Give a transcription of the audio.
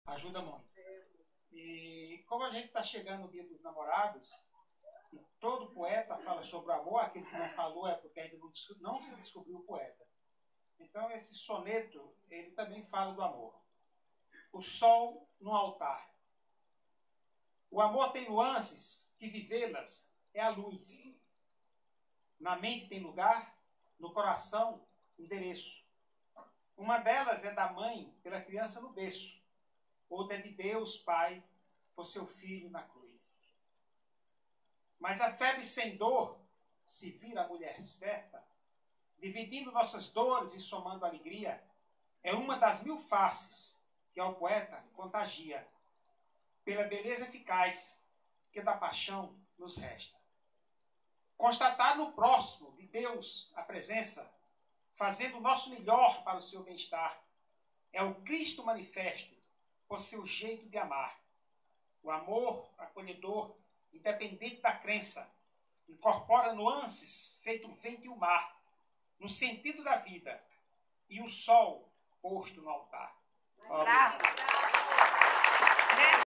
Ajuda muito. E como a gente está chegando no Dia dos Namorados, e todo poeta fala sobre o amor, aquele que não falou é porque ainda não se descobriu o poeta. Então esse soneto, ele também fala do amor. O sol no altar. O amor tem nuances que vivê-las é a luz. Na mente tem lugar, no coração, endereço. Uma delas é da mãe pela criança no berço. Outra é de Deus, Pai, por seu Filho na cruz. Mas a febre sem dor, se vira a mulher certa, dividindo nossas dores e somando alegria, é uma das 1000 faces que ao poeta contagia, pela beleza eficaz que da paixão nos resta. Constatar no próximo de Deus a presença, fazendo o nosso melhor para o seu bem-estar, é o Cristo manifesto por seu jeito de amar. O amor acolhedor, independente da crença, incorpora nuances feito o vento e o mar, no sentido da vida, e o sol posto no altar. Bravo!